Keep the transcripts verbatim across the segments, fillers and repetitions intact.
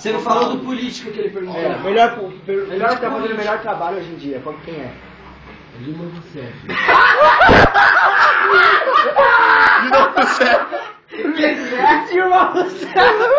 Você não falou do político que ele perguntou. É, melhor, per, melhor que tá fazendo o melhor trabalho hoje em dia. Qual quem é? Dilma Rousseff. Dilma Rousseff. Dilma Rousseff.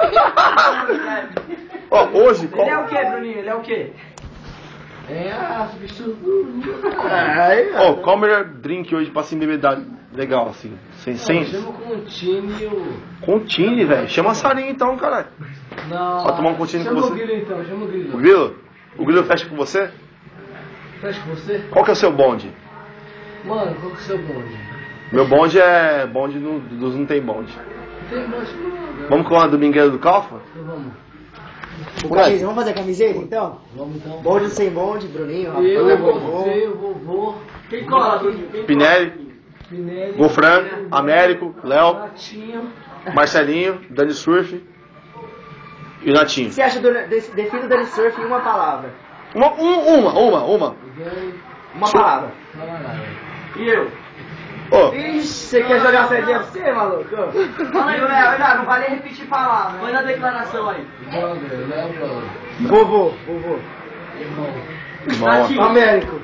Ó, hoje... Ele é o que, Bruninho? Ele é o que? É a substituta. Ó, qual o melhor drink hoje pra se embebedar legal, assim? Sem... sem... Chama com o Tine e o... Contine, velho. Chama a Sarinha então, caralho. Não. Pra tomar um Contine com chama você. Chama o Grilo então, chama o Grilo. O Grilo? O Grilo fecha com você? Fecha com você? Qual que é o seu bonde? Mano, qual que é o seu bonde? Meu bonde é bonde do, dos não tem bonde. Tem bonde não. Vamos com a domingueira do Calfa? Então vamos. Camisa, vamos fazer a camiseta então? Vamos então. Bonde sem bonde, Bruninho, Rafa, Eu, vovô. você, o vovô. Quem cola, Bruninho? Quem Pinelli, Pinelli. Gofran, Américo, Léo, Natinho. Marcelinho, Dani Surf e o Natinho. O que você acha do desse- defina o Dani Surf em uma palavra? Uma, um, uma, uma, uma. Ganho. Uma palavra. Fala nada. E eu? Ô, Ixi, você quer jogar C D F C, maluco? Fala aí, Léo. Não vale repetir palavra. Põe na declaração aí. Brother, Léo Brother. Vovô, vovô. Irmão. irmão, Américo.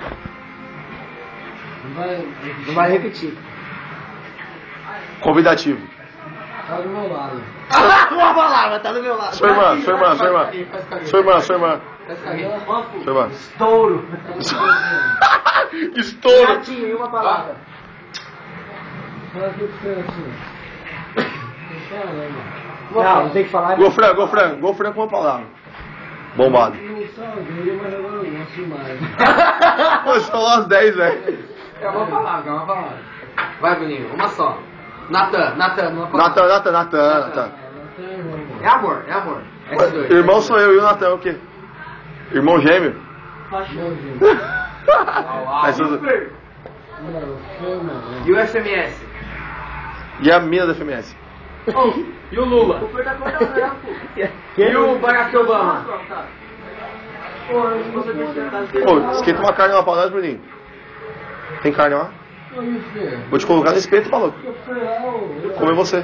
Não vai. Não vai repetir. convidativo. Tá do meu lado. Uma palavra, tá do meu lado. Sua irmã, sua irmã, sua irmã. Sua irmã, sua irmã. Faz carinho. Sua irmã. Estouro. Estouro. Gatinho, em uma palavra. Fala aqui pro seu assim. Não, não tem que falar. Gofran, Gofran, Gofran com uma palavra. Bombado. Não salguei, mas agora eu gosto mais. Pô, você falou as dez, velho. É uma palavra, é uma palavra. Vai, Bruninho, uma só. Natan, Natan, uma palavra. Natan, Natan, Natan, Natan. É amor, é amor. É esses dois. Irmão sou eu e o Natan, o quê? Irmão gêmeo? Mas eu- E o F M S? E a mina da F M S? E o Lula? E o Barack Obama? Pô, esquenta uma carne lá pra nós, Bruninho. Tem carne lá? Vou te colocar no espeto, maluco. Comer você. O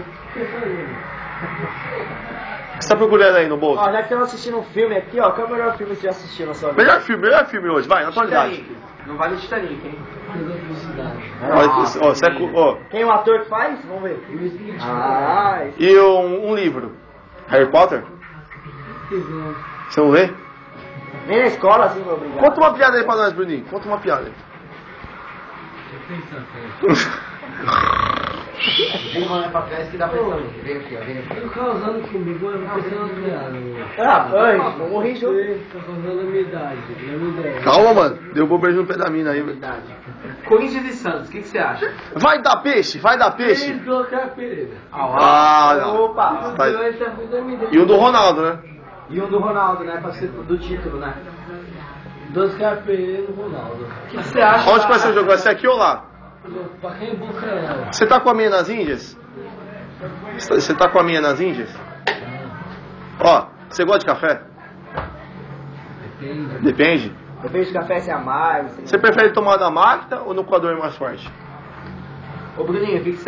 que você tá procurando aí no bolso? Ó, já que estamos assistindo um filme aqui, ó, qual é o melhor filme que você já assistiu na sua vida? Melhor filme, melhor filme hoje, vai, na atualidade. Titanic. Não vale Titanic, hein? Olha, ó, você é cu- ó, Quem é o ator que faz? Vamos ver. Ah, esse- e um, um livro. Harry Potter? Você não lê? nem na escola, assim, meu obrigado. Conta uma piada aí pra nós, Bruninho. Conta uma piada aí. Vem uma pra trás que dá pra saber. Vem aqui, ó, vem aqui. Tô causando comigo, eu não pensando na piada. Ah, oi, vou morrer junto. Tá causando a minha idade, a minha ideia. Calma, mano. Derrubou o beijo no pé da mina aí, velho. Corinthians e Santos, o que, que você acha? Vai dar peixe, vai dar peixe. Três gols que é a Pereira. Ah, não. Opa. Vai. Dois tá com a minha ideia. E o do Ronaldo, né? E um do Ronaldo, né? Pra ser do título, né? Dois que é a Pereira e o Ronaldo. O que, que você acha? Onde da- vai ser o jogo? Vai ser aqui ou lá? Pra quem busca ela? Você tá com a minha nas Índias? Você tá com a minha nas Índias? Ó, você gosta de café? Depende. Depende. Depende do café, se é mais. se Você prefere tomar da máquina ou no coador mais forte? Ô, Bruninho, o que, que você